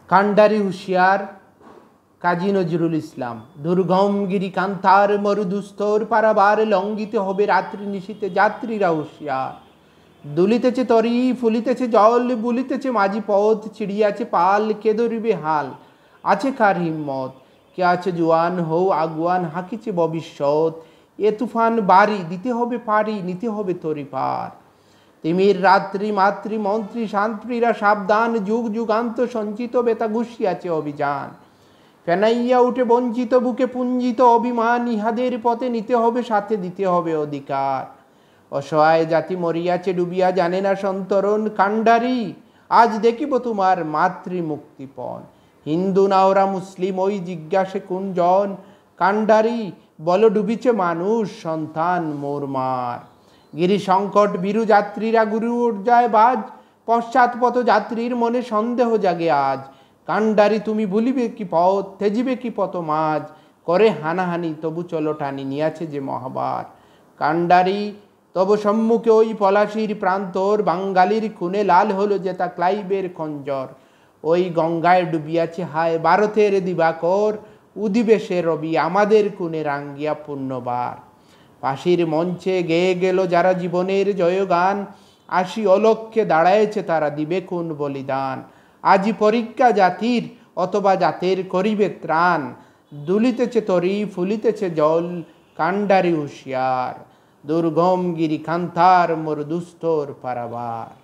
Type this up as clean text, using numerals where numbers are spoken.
কান্ডারি হুঁশিয়ার কাজী নজরুল ইসলাম। দুর্গম গিরি কান্তার মরুদুস্তর পারাবার লঙ্ঘিতে হবে রাত্রি নিশীতে যাত্রীরা হুঁশিয়ার। দুলিতেছে তরি ফুলিতেছে জল বুলিতেছে মাঝি পথ চিড়িয়াছে পাল কে ধরিবে হাল আছে কার হিম্মত কে আছে জোয়ান হও আগুয়ান হাঁকিছে ভবিষ্যৎ এ তুফান বাড়ি দিতে হবে পারি নিতে হবে তরি পার। তিমির রাত্রি মাতৃ মন্ত্রী শান্ত্রীরা সাবধান যুগ যুগান্ত সঞ্চিত বেতা ঘুষিয়াছে অভিযান। ফেনাইয়া উঠে বঞ্চিত বুকে পুঞ্জিত অভিমান ইহাদের পথে নিতে হবে সাথে দিতে হবে অধিকার। অসহায় জাতি মরিয়াছে ডুবিয়া জানে না সন্তরণ কান্ডারি আজ দেখিব তোমার মাতৃ মুক্তিপণ। হিন্দু না ওরা মুসলিম ওই জিজ্ঞাসে কোন জন কান্ডারি বল ডুবিছে মানুষ সন্তান মোরমার। গিরি সংকট বীরু যাত্রীরা গুরু যায় বাজ পশ্চাৎপথ যাত্রীর মনে সন্দেহ জাগে আজ। কান্ডারি তুমি ভুলিবে কি পথ তেজিবে কি পথ মাঝ করে হানাহানি তবু চলো টানি নিয়াছে যে মহাবার। কান্ডারি তব সম্মুখে ওই পলাশির প্রান্তর বাঙালির খুনে লাল হলো যেতা ক্লাইবের খঞ্জর। ওই গঙ্গায় ডুবিয়াছে হায় ভারতের দিবাকর উদিবে সে রবি আমাদের খুনে রাঙ্গিয়া পুণ্যবার। ফাঁসির মঞ্চে গেয়ে গেল যারা জীবনের জয়গান আসি অলক্ষ্যে দাঁড়ায়েছে তারা দিবে কোন বলিদান। আজি পরীক্ষা জাতির অথবা জাতের করিবে ত্রাণ দুলিতেছে তরি ফুলিতেছে জল কান্ডারি হুঁশিয়ার। দুর্গম গিরি কান্তার মরুদুস্তর পারাবার।